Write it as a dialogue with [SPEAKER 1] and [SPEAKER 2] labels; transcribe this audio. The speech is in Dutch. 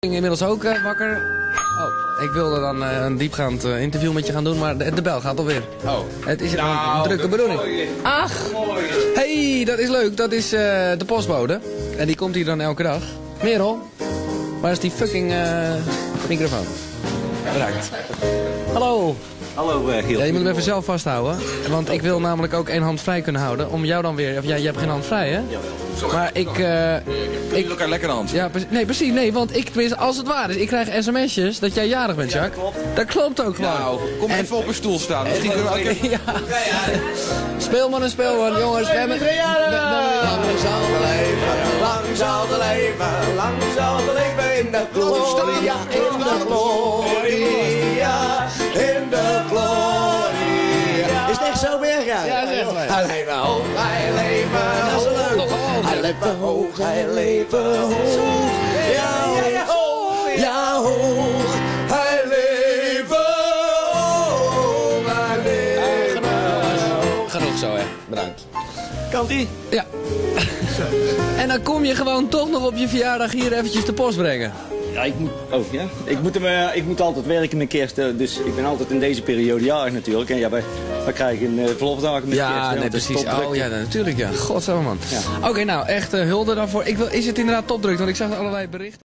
[SPEAKER 1] Inmiddels ook wakker. Oh, ik wilde dan een diepgaand interview met je gaan doen, maar de bel gaat alweer.
[SPEAKER 2] Oh.
[SPEAKER 1] Het is een drukke bedoeling. Ach, hey, dat is leuk. Dat is de postbode. En die komt hier dan elke dag. Merel, waar is die fucking microfoon? Bedankt. Hallo.
[SPEAKER 3] Hallo Giel.
[SPEAKER 1] Ja, je moet hem even zelf vasthouden. Want ik wil namelijk ook één hand vrij kunnen houden. Om jou dan weer... Of jij hebt geen hand vrij, hè? Maar ik
[SPEAKER 2] wil elkaar lekker de hand.
[SPEAKER 1] Ja, nee, precies. Nee, want tenminste, als het waar is, ik krijg sms'jes dat jij jarig bent, Jacques.
[SPEAKER 3] Ja, dat klopt.
[SPEAKER 1] Dat klopt ook gewoon.
[SPEAKER 2] Nou, kom even op een stoel staan. Misschien kunnen we elkaar...
[SPEAKER 1] Ja. Speelman en speelman, jongens. We hebben...
[SPEAKER 4] Lang zal het leven, lang zal het leven, lang zal het leven in de gloria, in de gloria, in de gloria. Is het echt zo weer?
[SPEAKER 1] Ja, dat is echt waar.
[SPEAKER 4] Hij leven hoog, hij leven hoog. Hij leven hoog, hij leven hoog. Ja, hoog, ja, hoog. Hij leven hoog, hij leven hoog.
[SPEAKER 1] Genoeg zo, hè. Bedankt.
[SPEAKER 3] Kan die?
[SPEAKER 1] Ja. En dan kom je gewoon toch nog op je verjaardag hier eventjes de post brengen.
[SPEAKER 3] Ja, ik moet... Oh, ja? Ik moet altijd werken met kerst, dus ik ben altijd in deze periode jarig natuurlijk. En ja, wij krijgen verlofdagen met kerst.
[SPEAKER 1] Ja, nee, precies. Oh ja, natuurlijk, ja. Godsamme, man.
[SPEAKER 3] Ja.
[SPEAKER 1] Oké, nou, echt hulde daarvoor. Is het inderdaad topdruk? Want ik zag allerlei berichten.